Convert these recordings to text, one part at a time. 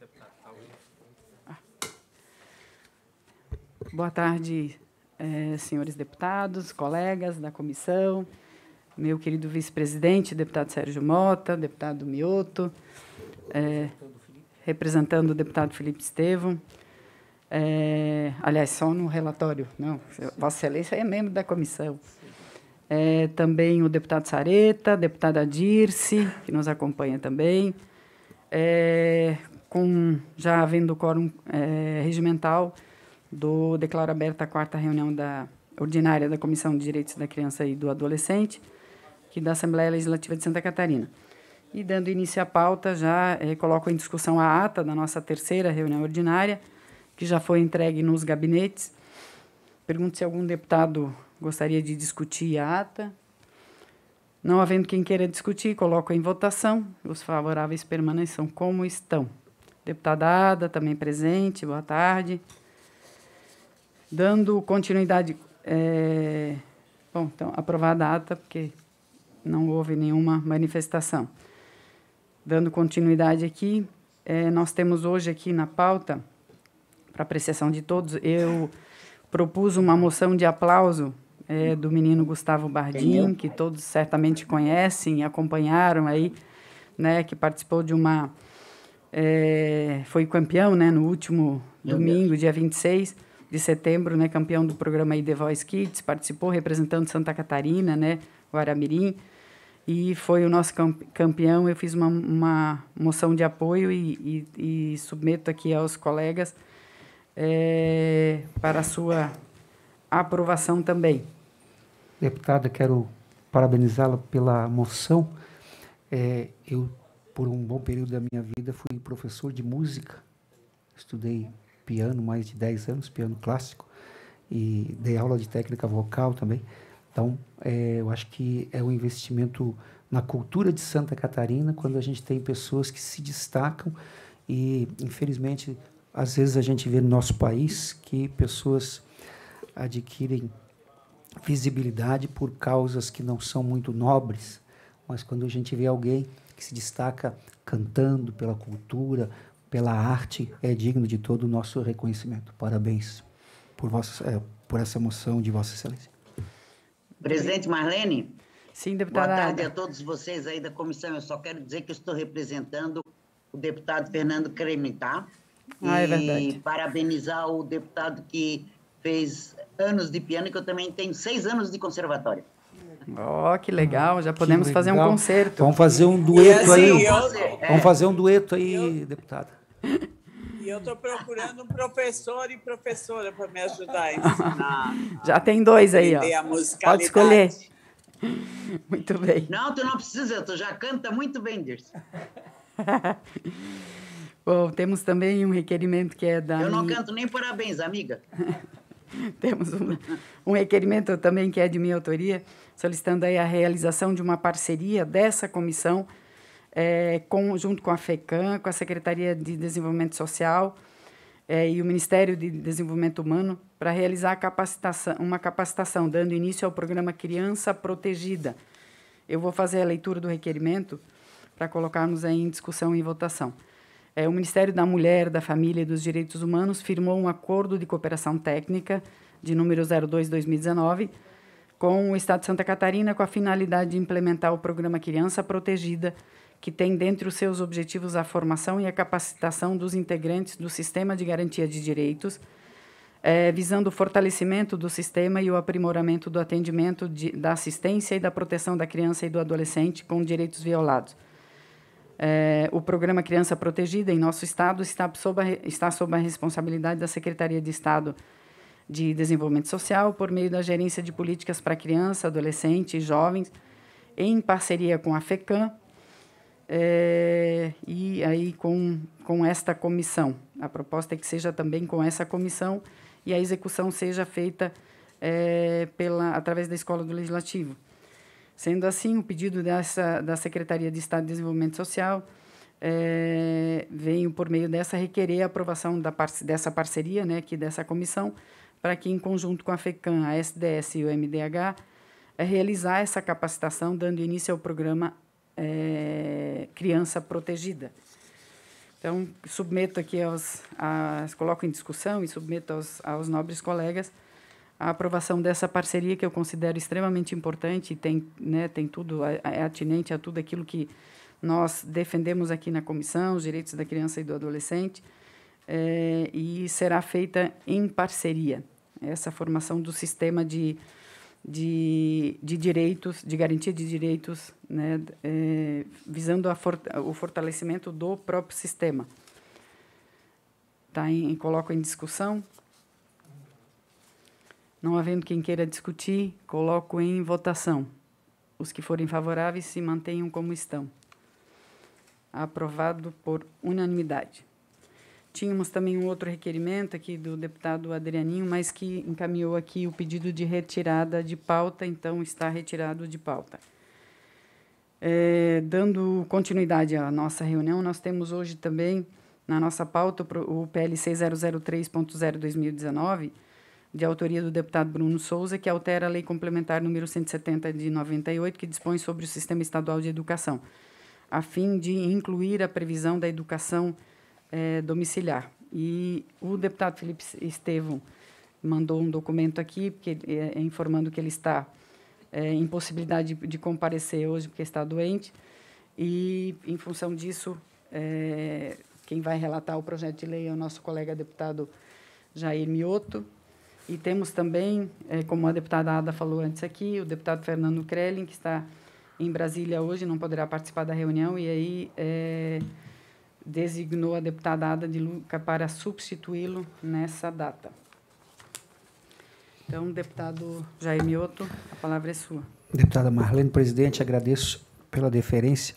Boa tarde, senhores deputados, colegas da comissão, meu querido vice-presidente, deputado Sérgio Mota, deputado Mioto, representando o deputado Felipe Estevão, aliás, só no relatório, não, Vossa Excelência é membro da comissão. Também o deputado Sareta, deputada Dirce, que nos acompanha também, já havendo quórum regimental, declaro aberta a 4ª reunião ordinária da Comissão de Direitos da Criança e do Adolescente, aqui da Assembleia Legislativa de Santa Catarina. E, dando início à pauta, já coloco em discussão a ata da nossa 3ª reunião ordinária, que já foi entregue nos gabinetes. Pergunto se algum deputado gostaria de discutir a ata. Não havendo quem queira discutir, coloco em votação. Os favoráveis permaneçam como estão. Deputada Ada, também presente, boa tarde. Dando continuidade... bom, então, aprovada a ata, porque não houve nenhuma manifestação. Dando continuidade aqui, nós temos hoje aqui na pauta, para apreciação de todos, eu propus uma moção de aplauso do menino Gustavo Bardim, que todos certamente conhecem e acompanharam aí, né, que participou de uma... foi campeão, né, no último domingo, dia 26 de setembro, né, campeão do programa The Voice Kids, participou representando Santa Catarina, né, Guaramirim, e foi o nosso campeão. Eu fiz uma moção de apoio e submeto aqui aos colegas para a sua aprovação também. Deputada, quero parabenizá-la pela moção. Eu, por um bom período da minha vida, fui professor de música, estudei piano mais de 10 anos, piano clássico, e dei aula de técnica vocal também. Então, eu acho que é um investimento na cultura de Santa Catarina, quando a gente tem pessoas que se destacam e, infelizmente, às vezes a gente vê no nosso país que pessoas adquirem visibilidade por causas que não são muito nobres, mas quando a gente vê alguém que se destaca cantando pela cultura, pela arte, é digno de todo o nosso reconhecimento. Parabéns por essa moção de Vossa Excelência. Presidente Marlene? Sim, deputada. Boa tarde a todos vocês aí da comissão. Eu só quero dizer que eu estou representando o deputado Fernando Creme, tá? É verdade. E parabenizar o deputado que fez anos de piano, que eu também tenho 6 anos de conservatório. Que legal, já podemos fazer um concerto. Vamos fazer um dueto aí. Vamos fazer um dueto aí, deputada. E eu estou procurando um professor e professora para me ajudar a ensinar. Já tem 2 aí, ó. A musicalidade. Pode escolher. Muito bem. Não, tu não precisa, tu já canta muito bem, Dirce. Bom, temos também um requerimento que é da... Eu não canto nem parabéns, amiga. Temos um requerimento também que é de minha autoria, solicitando aí a realização de uma parceria dessa comissão junto com a FECAM, com a Secretaria de Desenvolvimento Social e o Ministério de Desenvolvimento Humano, para realizar uma capacitação, dando início ao programa Criança Protegida. Eu vou fazer a leitura do requerimento para colocarmos aí em discussão e votação. O Ministério da Mulher, da Família e dos Direitos Humanos firmou um acordo de cooperação técnica de número 02/2019 com o Estado de Santa Catarina, com a finalidade de implementar o programa Criança Protegida, que tem dentre os seus objetivos a formação e a capacitação dos integrantes do Sistema de Garantia de Direitos, visando o fortalecimento do sistema e o aprimoramento do atendimento, da assistência e da proteção da criança e do adolescente com direitos violados. O programa Criança Protegida, em nosso Estado, está sob a responsabilidade da Secretaria de Estado de Desenvolvimento Social, por meio da Gerência de Políticas para Criança, Adolescente e Jovens, em parceria com a FECAM, e aí com esta comissão. A proposta é que seja também com essa comissão e a execução seja feita através da Escola do Legislativo. Sendo assim, o pedido da Secretaria de Estado de Desenvolvimento Social venho, por meio dessa, requerer a aprovação dessa parceria, né, aqui dessa comissão, para que, em conjunto com a FECAM, a SDS e o MDH, realizar essa capacitação, dando início ao programa Criança Protegida. Então, submeto aqui coloco em discussão e submeto aos nobres colegas a aprovação dessa parceria que eu considero extremamente importante e tem tudo, é atinente a tudo aquilo que nós defendemos aqui na comissão, os direitos da criança e do adolescente, e será feita em parceria. Essa formação do sistema de direitos, de garantia de direitos, né, visando o fortalecimento do próprio sistema. Coloco em discussão. Não havendo quem queira discutir, coloco em votação. Os que forem favoráveis se mantenham como estão. Aprovado por unanimidade. Tínhamos também um outro requerimento aqui do deputado Adrianinho, mas que encaminhou aqui o pedido de retirada de pauta, então está retirado de pauta. Dando continuidade à nossa reunião, nós temos hoje também, na nossa pauta, o PLC 003.0/2019, de autoria do deputado Bruno Souza, que altera a Lei Complementar número 170 de 98, que dispõe sobre o Sistema Estadual de Educação, a fim de incluir a previsão da educação domiciliar. E o deputado Felipe Estevão mandou um documento aqui, informando que ele está em possibilidade de comparecer hoje, porque está doente, e, em função disso, quem vai relatar o projeto de lei é o nosso colega deputado Jair Mioto. E temos também, como a deputada Ada falou antes aqui, o deputado Fernando Krellin, que está em Brasília hoje, não poderá participar da reunião, e aí designou a deputada Ada de Luca para substituí-lo nessa data. Então, deputado Jair Mioto, a palavra é sua. Deputada Marlene, presidente, agradeço pela deferência.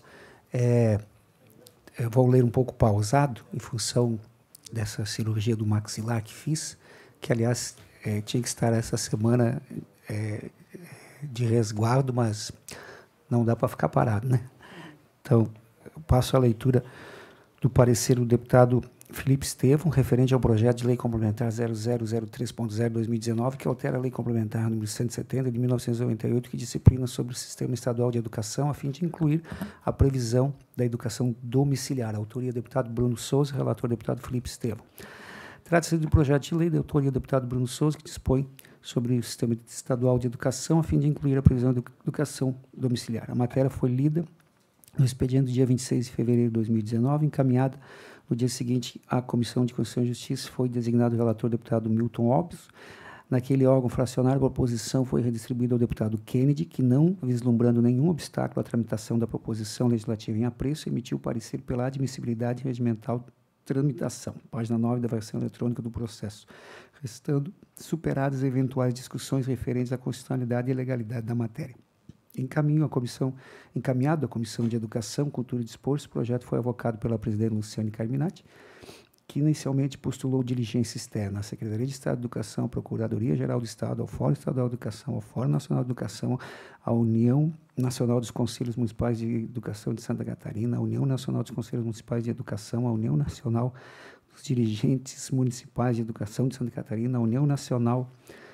Eu vou ler um pouco pausado, em função dessa cirurgia do maxilar que fiz, que, aliás, tinha que estar essa semana de resguardo, mas não dá para ficar parado, né? Então, eu passo a leitura do parecer do deputado Felipe Estevão, referente ao projeto de lei complementar 0003.0/2019, que altera a lei complementar número 170 de 1998, que disciplina sobre o Sistema Estadual de Educação, a fim de incluir a previsão da educação domiciliar. A autoria, deputado Bruno Souza, relator, deputado Felipe Estevão. Trata-se de um projeto de lei da autoria do deputado Bruno Souza, que dispõe sobre o Sistema Estadual de Educação, a fim de incluir a previsão da educação domiciliar. A matéria foi lida no expediente do dia 26 de fevereiro de 2019, encaminhada no dia seguinte à Comissão de Constituição e Justiça, foi designado o relator deputado Milton Óbios. Naquele órgão fracionário, a proposição foi redistribuída ao deputado Kennedy, que, não vislumbrando nenhum obstáculo à tramitação da proposição legislativa em apreço, emitiu parecer pela admissibilidade regimental tramitação, página 9 da versão eletrônica do processo, restando superadas eventuais discussões referentes à constitucionalidade e legalidade da matéria. Encaminhado à Comissão de Educação, Cultura e Desporto, o projeto foi avocado pela presidente Luciane Carminati, que inicialmente postulou diligência externa à Secretaria de Estado de Educação, à Procuradoria-Geral do Estado, ao Fórum Estadual de Educação, ao Fórum Nacional de Educação, à União Nacional dos Conselhos Municipais de Educação de Santa Catarina, à União Nacional dos Conselhos Municipais de Educação, à União Nacional dos Dirigentes Municipais de Educação de Santa Catarina, à União Nacional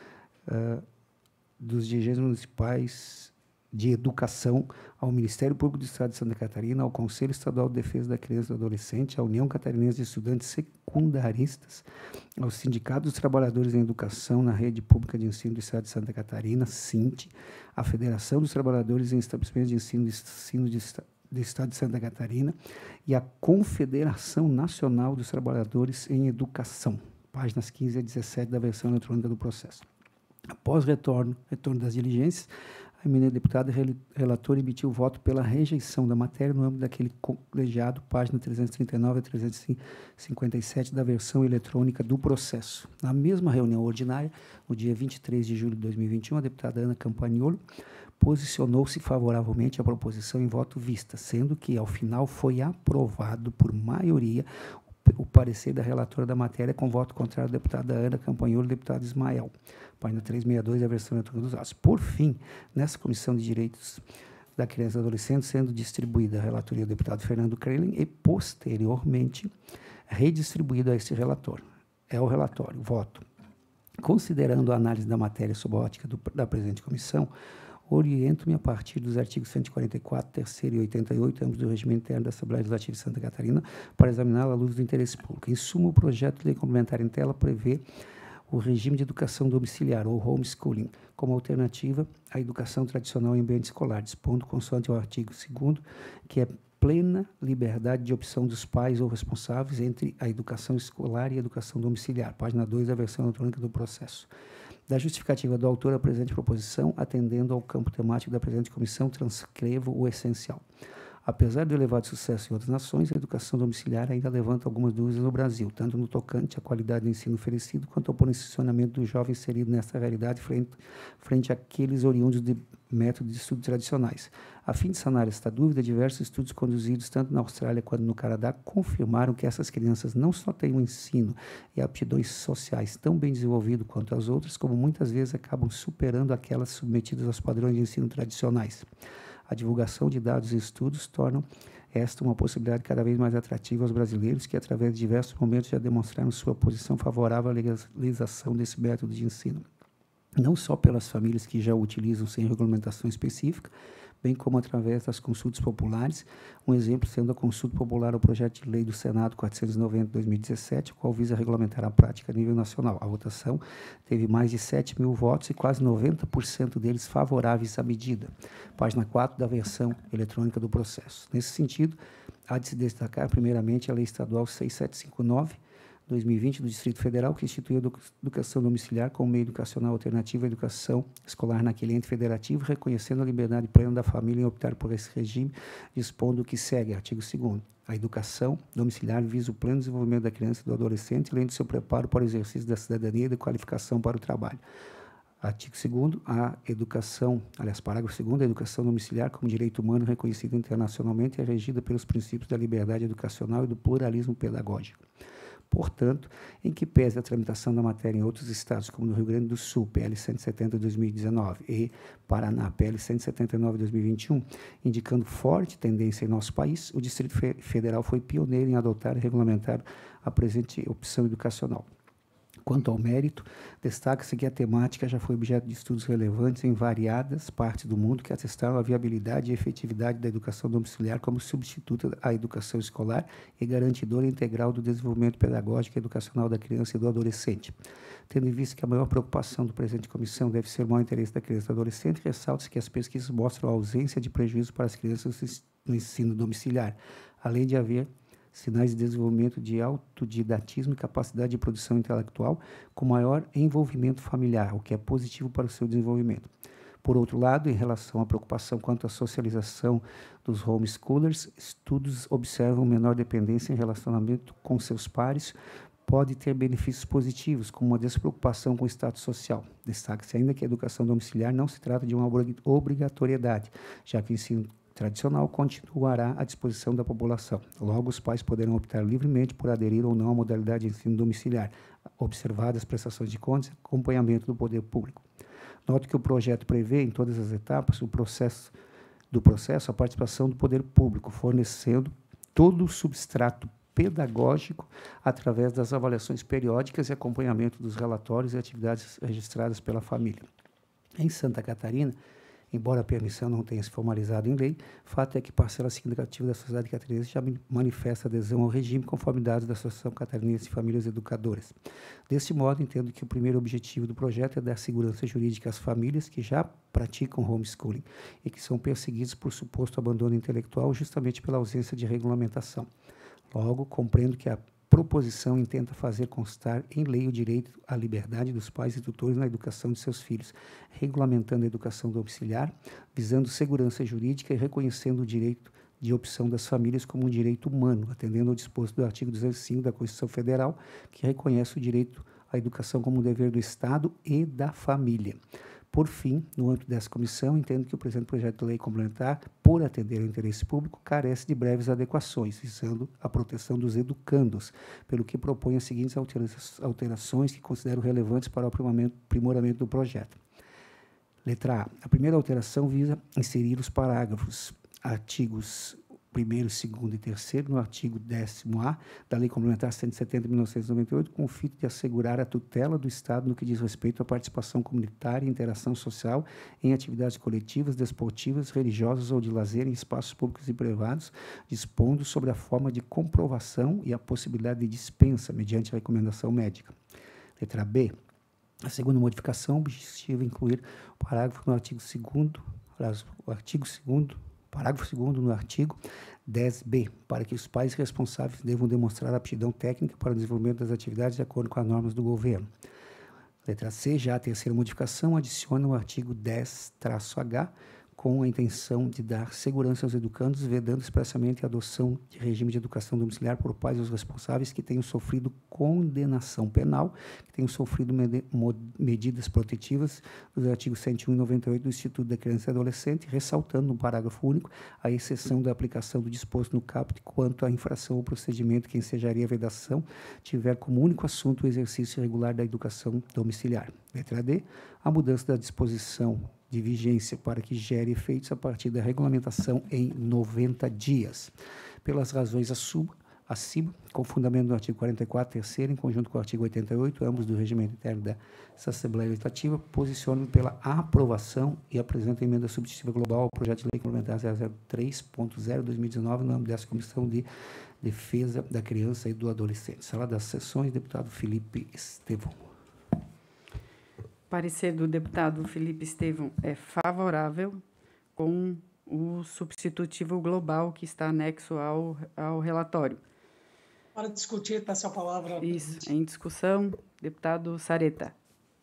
dos Dirigentes Municipais de Educação, ao Ministério Público do Estado de Santa Catarina, ao Conselho Estadual de Defesa da Criança e do Adolescente, à União Catarinense de Estudantes Secundaristas, ao Sindicato dos Trabalhadores em Educação na Rede Pública de Ensino do Estado de Santa Catarina, SINT, à Federação dos Trabalhadores em Estabelecimentos de Ensino do Estado de Santa Catarina e à Confederação Nacional dos Trabalhadores em Educação, páginas 15 a 17 da versão eletrônica do processo. Após retorno das diligências, a eminente deputada relatora emitiu voto pela rejeição da matéria no âmbito daquele colegiado, página 339 a 357 da versão eletrônica do processo. Na mesma reunião ordinária, no dia 23 de julho de 2021, a deputada Ana Campagnolo posicionou-se favoravelmente à proposição em voto vista, sendo que, ao final, foi aprovado por maioria o parecer da relatora da matéria, com voto contrário da deputada Ana Campagnolo e do deputado Ismael, página 362 da versão eletrônica dos atos. Por fim, nessa Comissão de Direitos da Criança e do Adolescente, sendo distribuída a relatoria do deputado Fernando Krellin e, posteriormente, redistribuída a este relator. É o relatório. Voto. Considerando a análise da matéria sob a ótica da presente comissão, oriento-me a partir dos artigos 144, 3º e 88, ambos do regimento interno da Assembleia Legislativa de Santa Catarina, para examiná-la à luz do interesse público. Em suma, o projeto de lei complementar em tela prevê o regime de educação domiciliar, ou homeschooling, como alternativa à educação tradicional em ambiente escolar, dispondo, consoante o artigo 2º, que é plena liberdade de opção dos pais ou responsáveis entre a educação escolar e a educação domiciliar. Página 2 da versão eletrônica do processo. Da justificativa do autor à presente proposição, atendendo ao campo temático da presente comissão, transcrevo o essencial. Apesar do elevado sucesso em outras nações, a educação domiciliar ainda levanta algumas dúvidas no Brasil, tanto no tocante à qualidade do ensino oferecido, quanto ao posicionamento do jovem inserido nesta realidade frente àqueles oriundos de métodos de estudo tradicionais. A fim de sanar esta dúvida, diversos estudos conduzidos tanto na Austrália quanto no Canadá confirmaram que essas crianças não só têm um ensino e aptidões sociais tão bem desenvolvido quanto as outras, como muitas vezes acabam superando aquelas submetidas aos padrões de ensino tradicionais. A divulgação de dados e estudos tornam esta uma possibilidade cada vez mais atrativa aos brasileiros que, através de diversos momentos, já demonstraram sua posição favorável à legalização desse método de ensino. Não só pelas famílias que já o utilizam sem regulamentação específica, bem como através das consultas populares, um exemplo sendo a consulta popular ao projeto de lei do Senado 490/2017, o qual visa regulamentar a prática a nível nacional. A votação teve mais de 7.000 votos e quase 90% deles favoráveis à medida. Página 4 da versão eletrônica do processo. Nesse sentido, há de se destacar, primeiramente, a Lei Estadual 6759/2020 do Distrito Federal, que instituiu a educação domiciliar como meio educacional alternativo à educação escolar naquele ente federativo, reconhecendo a liberdade plena da família em optar por esse regime, dispondo o que segue, artigo 2º. A educação domiciliar visa o pleno desenvolvimento da criança e do adolescente, além do seu preparo para o exercício da cidadania e da qualificação para o trabalho. Artigo 2º, parágrafo 2º, a educação domiciliar como direito humano reconhecido internacionalmente é regida pelos princípios da liberdade educacional e do pluralismo pedagógico. Portanto, em que pese a tramitação da matéria em outros estados, como no Rio Grande do Sul, PL 170/2019, e Paraná, PL 179/2021, indicando forte tendência em nosso país, o Distrito Federal foi pioneiro em adotar e regulamentar a presente opção educacional. Quanto ao mérito, destaca-se que a temática já foi objeto de estudos relevantes em variadas partes do mundo que atestaram a viabilidade e efetividade da educação domiciliar como substituta à educação escolar e garantidora integral do desenvolvimento pedagógico e educacional da criança e do adolescente. Tendo em vista que a maior preocupação do presente comissão deve ser o maior interesse da criança e do adolescente, ressalta-se que as pesquisas mostram a ausência de prejuízo para as crianças no ensino domiciliar, além de haver sinais de desenvolvimento de autodidatismo e capacidade de produção intelectual com maior envolvimento familiar, o que é positivo para o seu desenvolvimento. Por outro lado, em relação à preocupação quanto à socialização dos homeschoolers, estudos observam menor dependência em relacionamento com seus pares, pode ter benefícios positivos, como uma despreocupação com o status social. Destaca-se ainda que a educação domiciliar não se trata de uma obrigatoriedade, já que o ensino tradicional continuará à disposição da população. Logo, os pais poderão optar livremente por aderir ou não à modalidade de ensino domiciliar, observadas as prestações de contas e acompanhamento do poder público. Note que o projeto prevê, em todas as etapas do processo, a participação do poder público, fornecendo todo o substrato pedagógico através das avaliações periódicas e acompanhamento dos relatórios e atividades registradas pela família. Em Santa Catarina, embora a permissão não tenha se formalizado em lei, fato é que parcela significativa da sociedade catarinense já manifesta adesão ao regime, conforme dados da Associação Catarinense de Famílias Educadoras. Deste modo, entendo que o primeiro objetivo do projeto é dar segurança jurídica às famílias que já praticam homeschooling e que são perseguidos por suposto abandono intelectual justamente pela ausência de regulamentação. Logo, compreendo que a proposição intenta fazer constar em lei o direito à liberdade dos pais e tutores na educação de seus filhos, regulamentando a educação domiciliar, visando segurança jurídica e reconhecendo o direito de opção das famílias como um direito humano, atendendo ao disposto do artigo 205 da Constituição Federal, que reconhece o direito à educação como um dever do Estado e da família. Por fim, no âmbito dessa comissão, entendo que o presente projeto de lei complementar, por atender ao interesse público, carece de breves adequações, visando a proteção dos educandos, pelo que propõe as seguintes alterações que considero relevantes para o aprimoramento do projeto. Letra A. A primeira alteração visa inserir os parágrafos artigos 1º, 2º e 3º, no artigo 10º-A da Lei Complementar 170 de 1998, com o fim de assegurar a tutela do Estado no que diz respeito à participação comunitária e interação social em atividades coletivas, desportivas, religiosas ou de lazer em espaços públicos e privados, dispondo sobre a forma de comprovação e a possibilidade de dispensa mediante recomendação médica. Letra B. A segunda modificação objetiva incluir o parágrafo no artigo 2º, parágrafo 2º no artigo 10b, para que os pais responsáveis devam demonstrar aptidão técnica para o desenvolvimento das atividades de acordo com as normas do governo. Letra C, já a terceira modificação adiciona o artigo 10-H, com a intenção de dar segurança aos educandos, vedando expressamente a adoção de regime de educação domiciliar por pais dos responsáveis que tenham sofrido condenação penal, que tenham sofrido medidas protetivas dos artigos 101 e 98 do Instituto da Criança e Adolescente, ressaltando no parágrafo único a exceção da aplicação do disposto no caput quanto à infração ou procedimento que ensejaria a vedação tiver como único assunto o exercício regular da educação domiciliar. Letra D, a mudança da disposição de vigência para que gere efeitos a partir da regulamentação em 90 dias. Pelas razões acima, com fundamento no artigo 44, terceiro, em conjunto com o artigo 88, ambos do regimento interno da Assembleia Legislativa, posicionam pela aprovação e apresentam emenda substitutiva global ao projeto de lei complementar 003.0/2019, no âmbito dessa Comissão de Defesa da Criança e do Adolescente. Sala das Sessões, deputado Felipe Estevão. Parecer do deputado Felipe Estevão é favorável com o substitutivo global que está anexo ao relatório. Para discutir, peço a palavra. Isso, em discussão, deputado Sareta.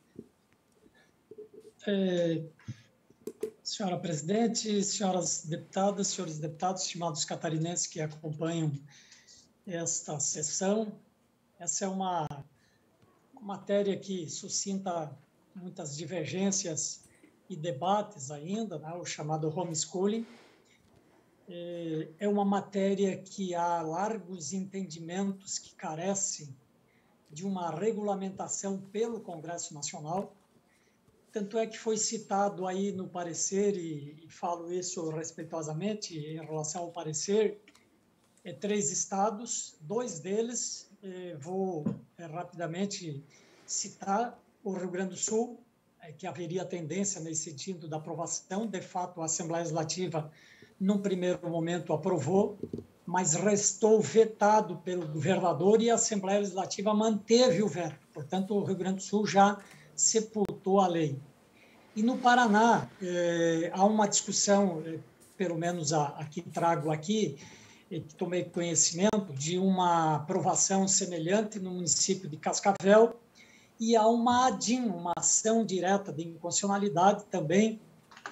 Senhora presidente, senhoras deputadas, senhores deputados, estimados catarinenses que acompanham esta sessão, essa é uma matéria que suscita muitas divergências e debates ainda, né, o chamado homeschooling. É uma matéria que há largos entendimentos que carecem de uma regulamentação pelo Congresso Nacional. Tanto é que foi citado aí no parecer, e falo isso respeitosamente em relação ao parecer, 3 estados, 2 deles, vou rapidamente citar, o Rio Grande do Sul, que haveria tendência nesse sentido da aprovação. De fato, a Assembleia Legislativa, num primeiro momento, aprovou, mas restou vetado pelo governador e a Assembleia Legislativa manteve o veto. Portanto, o Rio Grande do Sul já sepultou a lei. E no Paraná, há uma discussão, pelo menos a que trago aqui, que tomei conhecimento, de uma aprovação semelhante no município de Cascavel, e há uma ADIM, uma ação direta de inconstitucionalidade também,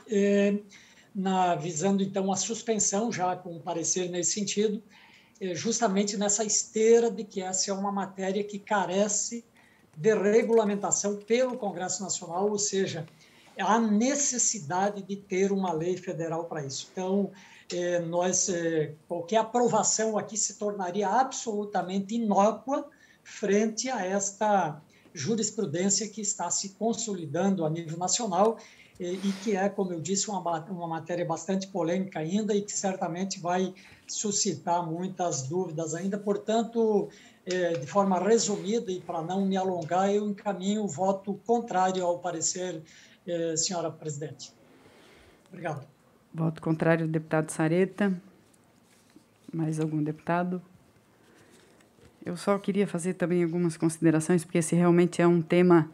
visando, então, a suspensão, já com um parecer nesse sentido, justamente nessa esteira de que essa é uma matéria que carece de regulamentação pelo Congresso Nacional, ou seja, há necessidade de ter uma lei federal para isso. Então, qualquer aprovação aqui se tornaria absolutamente inócua frente a esta jurisprudência que está se consolidando a nível nacional e que é, como eu disse, uma matéria bastante polêmica ainda e que certamente vai suscitar muitas dúvidas ainda. Portanto, de forma resumida e para não me alongar, eu encaminho o voto contrário ao parecer, senhora presidente. Obrigado. Voto contrário do deputado Sareta. Mais algum deputado? Eu só queria fazer também algumas considerações, porque esse realmente é um tema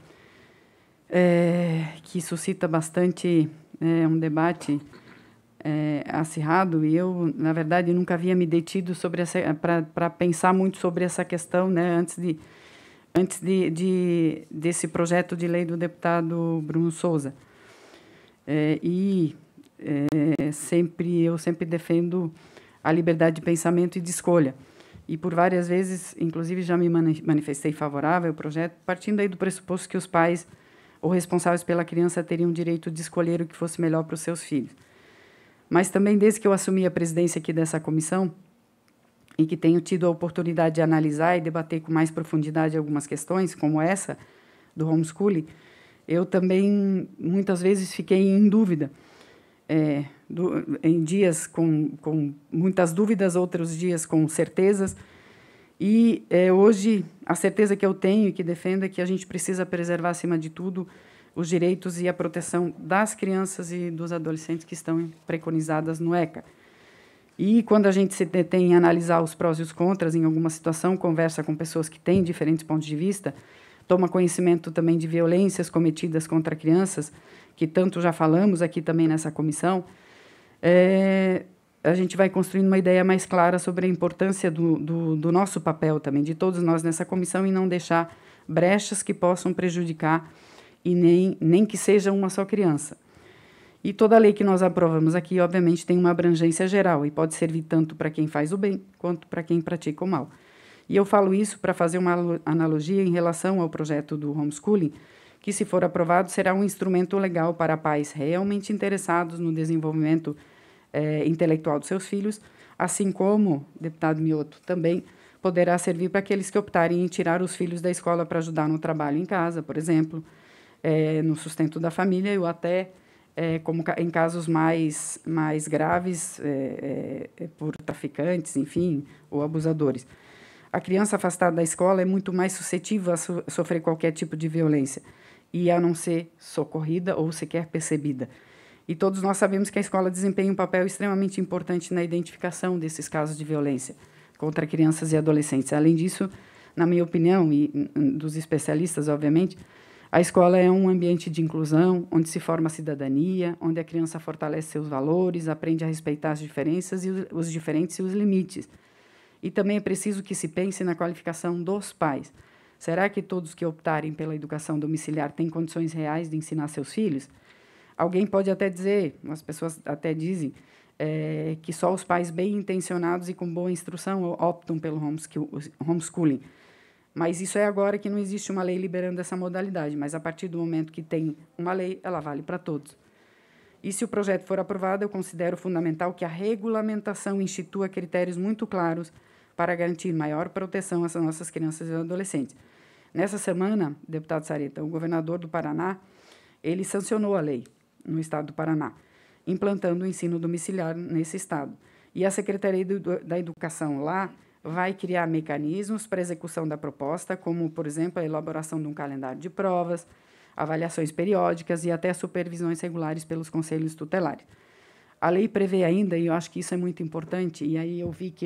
que suscita bastante um debate acirrado, e eu, na verdade, nunca havia me detido para pensar muito sobre essa questão, né, antes desse projeto de lei do deputado Bruno Souza. Eu sempre defendo a liberdade de pensamento e de escolha. E por várias vezes, inclusive, já me manifestei favorável ao projeto, partindo aí do pressuposto que os pais ou responsáveis pela criança teriam o direito de escolher o que fosse melhor para os seus filhos. Mas também, desde que eu assumi a presidência aqui dessa comissão, e que tenho tido a oportunidade de analisar e debater com mais profundidade algumas questões, como essa do homeschooling, eu também, muitas vezes, fiquei em dúvida em dias com muitas dúvidas, outros dias com certezas. E hoje, a certeza que eu tenho e que defendo é que a gente precisa preservar, acima de tudo, os direitos e a proteção das crianças e dos adolescentes que estão preconizadas no ECA. E quando a gente se detém em analisar os prós e os contras em alguma situação, conversa com pessoas que têm diferentes pontos de vista, toma conhecimento também de violências cometidas contra crianças, que tanto já falamos aqui também nessa comissão, a gente vai construindo uma ideia mais clara sobre a importância do nosso papel também, de todos nós nessa comissão, e não deixar brechas que possam prejudicar e nem que seja uma só criança. E toda a lei que nós aprovamos aqui, obviamente, tem uma abrangência geral e pode servir tanto para quem faz o bem quanto para quem pratica o mal. E eu falo isso para fazer uma analogia em relação ao projeto do homeschooling, que, se for aprovado, será um instrumento legal para pais realmente interessados no desenvolvimento intelectual dos seus filhos, assim como, deputado Mioto, também poderá servir para aqueles que optarem em tirar os filhos da escola para ajudar no trabalho em casa, por exemplo, no sustento da família, ou até, como em casos mais graves, por traficantes, enfim, ou abusadores. A criança afastada da escola é muito mais suscetível a sofrer qualquer tipo de violência e a não ser socorrida ou sequer percebida. E todos nós sabemos que a escola desempenha um papel extremamente importante na identificação desses casos de violência contra crianças e adolescentes. Além disso, na minha opinião, e dos especialistas, obviamente, a escola é um ambiente de inclusão, onde se forma a cidadania, onde a criança fortalece seus valores, aprende a respeitar as diferenças e os diferentes e os limites. E também é preciso que se pense na qualificação dos pais. Será que todos que optarem pela educação domiciliar têm condições reais de ensinar seus filhos? Alguém pode até dizer, as pessoas até dizem, que só os pais bem intencionados e com boa instrução optam pelo homeschooling. Mas isso é agora que não existe uma lei liberando essa modalidade, mas a partir do momento que tem uma lei, ela vale para todos. E se o projeto for aprovado, eu considero fundamental que a regulamentação institua critérios muito claros para garantir maior proteção às nossas crianças e adolescentes. Nessa semana, deputado Sareta, o governador do Paraná, ele sancionou a lei no estado do Paraná, implantando o ensino domiciliar nesse estado. E a Secretaria da Educação lá vai criar mecanismos para execução da proposta, como, por exemplo, a elaboração de um calendário de provas, avaliações periódicas e até supervisões regulares pelos conselhos tutelares. A lei prevê ainda, e eu acho que isso é muito importante, e aí eu vi que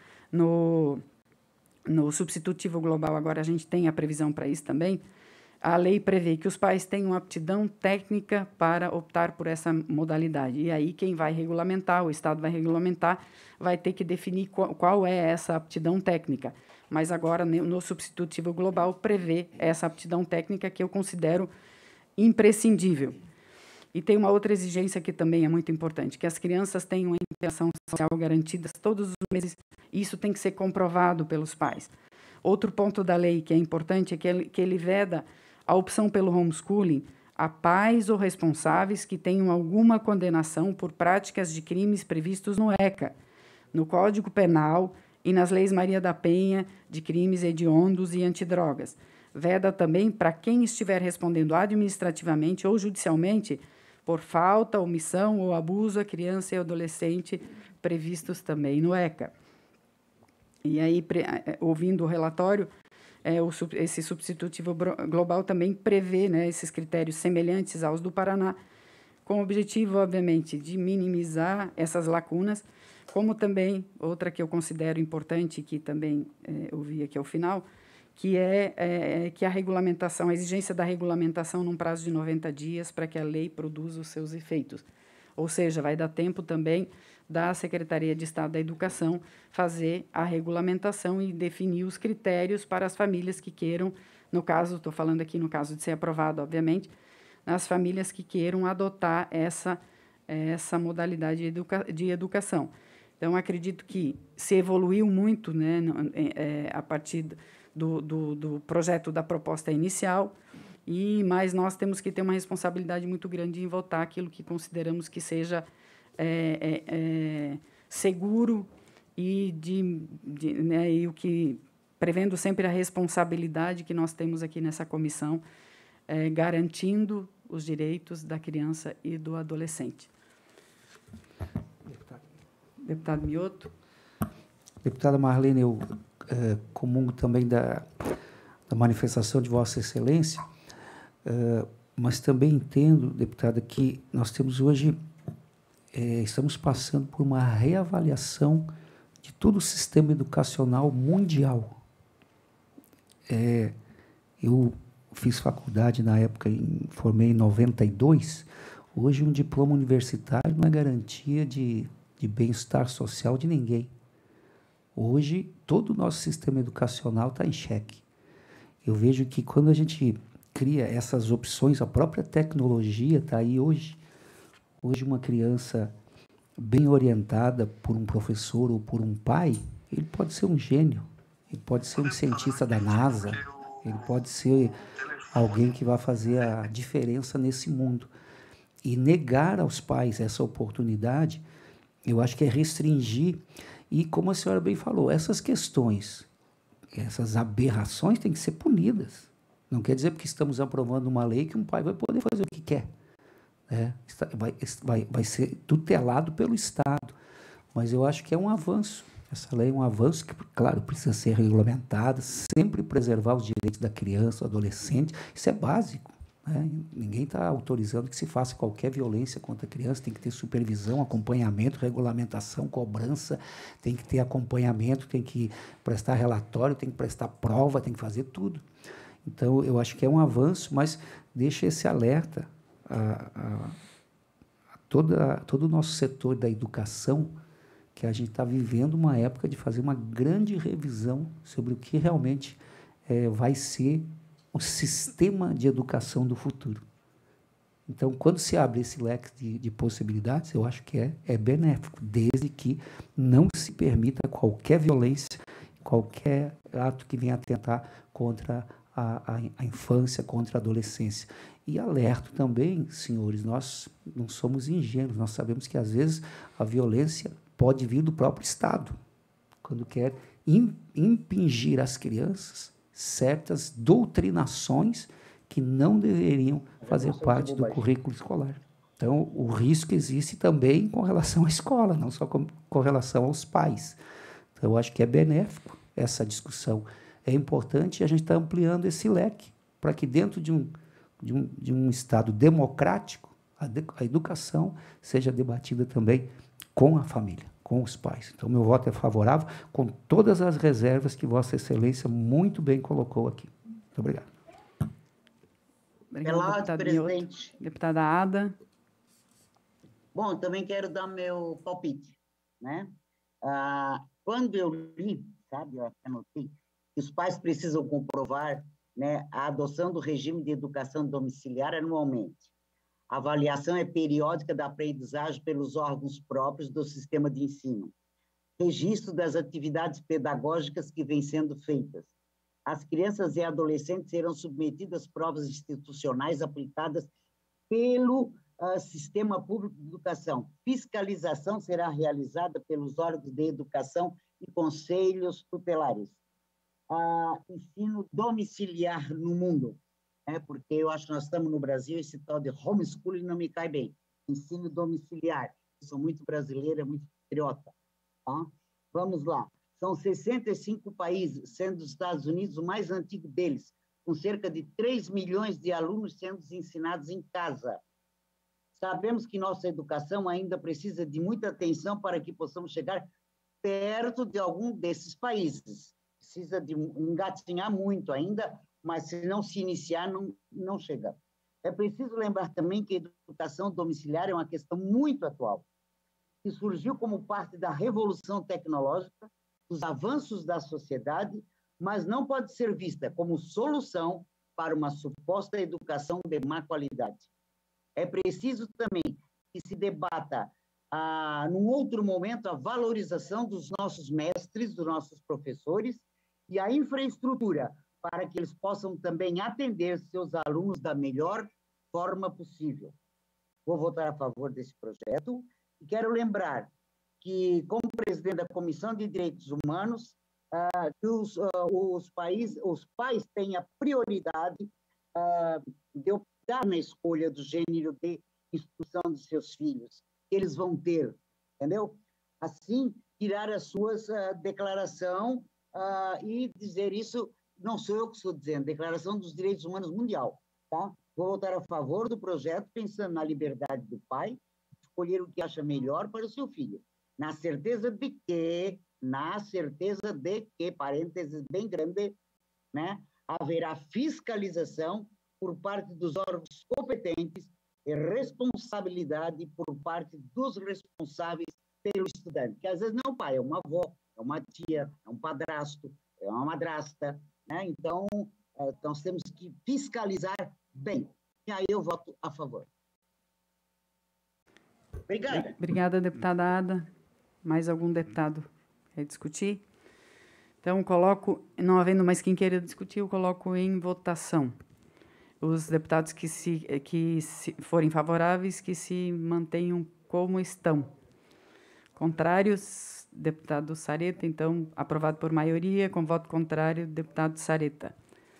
no substitutivo global agora a gente tem a previsão para isso também. A lei prevê que os pais tenham aptidão técnica para optar por essa modalidade. E aí quem vai regulamentar, o Estado vai regulamentar, vai ter que definir qual é essa aptidão técnica. Mas agora, no substitutivo global, prevê essa aptidão técnica que eu considero imprescindível. E tem uma outra exigência que também é muito importante, que as crianças tenham a interação social garantida todos os meses. Isso tem que ser comprovado pelos pais. Outro ponto da lei que é importante é que ele veda a opção pelo homeschooling a pais ou responsáveis que tenham alguma condenação por práticas de crimes previstos no ECA, no Código Penal e nas leis Maria da Penha de crimes hediondos e antidrogas. Veda também para quem estiver respondendo administrativamente ou judicialmente por falta, omissão ou abuso à criança e adolescente previstos também no ECA. E aí, ouvindo o relatório, esse substitutivo global também prevê, né, esses critérios semelhantes aos do Paraná, com o objetivo, obviamente, de minimizar essas lacunas, como também, outra que eu considero importante, que também ouvi aqui ao final, que que a regulamentação, a exigência da regulamentação num prazo de 90 dias para que a lei produza os seus efeitos. Ou seja, vai dar tempo também da Secretaria de Estado da Educação fazer a regulamentação e definir os critérios para as famílias que queiram, no caso, estou falando aqui no caso de ser aprovado, obviamente, nas famílias que queiram adotar essa modalidade de educação. Então, acredito que se evoluiu muito, né, a partir do projeto da proposta inicial, mas nós temos que ter uma responsabilidade muito grande em votar aquilo que consideramos que seja seguro e e o que, prevendo sempre a responsabilidade que nós temos aqui nessa comissão, garantindo os direitos da criança e do adolescente. Deputado Mioto. Deputada Marlene, eu comungo também da manifestação de Vossa Excelência, mas também entendo, deputada, que nós temos hoje, estamos passando por uma reavaliação de todo o sistema educacional mundial. Eu fiz faculdade na época, formei em 92. Hoje, um diploma universitário não é garantia de bem-estar social de ninguém. Hoje, todo o nosso sistema educacional está em xeque. Eu vejo que quando a gente cria essas opções, a própria tecnologia está aí hoje. Hoje, uma criança bem orientada por um professor ou por um pai, ele pode ser um gênio, ele pode ser um cientista da NASA, ele pode ser alguém que vai fazer a diferença nesse mundo. E negar aos pais essa oportunidade, eu acho que é restringir. E, como a senhora bem falou, essas questões, essas aberrações têm que ser punidas. Não quer dizer porque estamos aprovando uma lei que um pai vai poder fazer o que quer. Vai ser tutelado pelo Estado. Mas eu acho que é um avanço. Essa lei é um avanço que, claro, precisa ser regulamentada, sempre preservar os direitos da criança, do adolescente. Isso é básico. Ninguém está autorizando que se faça qualquer violência contra a criança, tem que ter supervisão, acompanhamento, regulamentação, cobrança, tem que ter acompanhamento, tem que prestar relatório, tem que prestar prova, tem que fazer tudo. Então, eu acho que é um avanço, mas deixa esse alerta a todo o nosso setor da educação, que a gente está vivendo uma época de fazer uma grande revisão sobre o que realmente vai ser o sistema de educação do futuro. Então, quando se abre esse leque de possibilidades, eu acho que é benéfico, desde que não se permita qualquer violência, qualquer ato que venha atentar contra a infância, contra a adolescência. E alerto também, senhores, nós não somos ingênuos, nós sabemos que, às vezes, a violência pode vir do próprio Estado, quando quer impingir às crianças certas doutrinações que não deveriam fazer parte do currículo escolar. Então, o risco existe também com relação à escola, não só com relação aos pais. Então, eu acho que é benéfico essa discussão. É importante a gente estar ampliando esse leque, para que dentro de um Estado democrático, a educação seja debatida também com a família, com os pais. Então, meu voto é favorável, com todas as reservas que Vossa Excelência muito bem colocou aqui. Muito obrigado. Obrigada, deputado presidente. Mioto. Deputada Ada. Bom, também quero dar meu palpite, né? Quando eu li, sabe, eu anotei, que os pais precisam comprovar, né, a adoção do regime de educação domiciliar anualmente. A avaliação é periódica da aprendizagem pelos órgãos próprios do sistema de ensino. Registro das atividades pedagógicas que vêm sendo feitas. As crianças e adolescentes serão submetidas a provas institucionais aplicadas pelo Sistema Público de Educação. Fiscalização será realizada pelos órgãos de educação e conselhos tutelares. Ensino domiciliar no mundo, porque eu acho que nós estamos no Brasil, esse tal de homeschooling não me cai bem. Ensino domiciliar. Eu sou muito brasileira, muito patriota. Tá? Vamos lá. São 65 países, sendo os Estados Unidos o mais antigo deles, com cerca de 3 milhões de alunos sendo ensinados em casa. Sabemos que nossa educação ainda precisa de muita atenção para que possamos chegar perto de algum desses países. Precisa de engatinhar muito ainda, mas se não se iniciar, não chega. É preciso lembrar também que a educação domiciliar é uma questão muito atual, que surgiu como parte da revolução tecnológica, dos avanços da sociedade, mas não pode ser vista como solução para uma suposta educação de má qualidade. É preciso também que se debata, num outro momento, a valorização dos nossos mestres, dos nossos professores, e a infraestrutura para que eles possam também atender seus alunos da melhor forma possível. Vou votar a favor desse projeto e quero lembrar que, como presidente da Comissão de Direitos Humanos, que os pais têm a prioridade de optar na escolha do gênero de instrução de seus filhos, que eles vão ter, entendeu? assim, tirar as suas declaração e dizer isso, não sou eu que estou dizendo, Declaração dos Direitos Humanos Mundial, tá? Vou votar a favor do projeto, pensando na liberdade do pai, escolher o que acha melhor para o seu filho, na certeza de que, parênteses bem grande, né, haverá fiscalização por parte dos órgãos competentes e responsabilidade por parte dos responsáveis pelo estudante, que às vezes não é um pai, é uma avó, é uma tia, é um padrasto, é uma madrasta, né? Então, nós temos que fiscalizar bem. E aí eu voto a favor. Obrigada. Obrigada, deputada Ada. Mais algum deputado quer discutir? Então, coloco, não havendo mais quem queira discutir, eu coloco em votação. Os deputados que forem favoráveis, que se mantenham como estão. Contrários, deputado Sareta, então, aprovado por maioria, com voto contrário, deputado Sareta.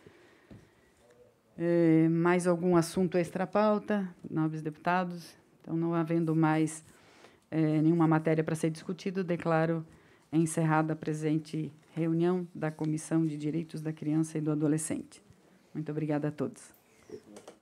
Mais algum assunto extra-pauta, nobres deputados? Então, não havendo mais nenhuma matéria para ser discutida, declaro encerrada a presente reunião da Comissão de Direitos da Criança e do Adolescente. Muito obrigada a todos.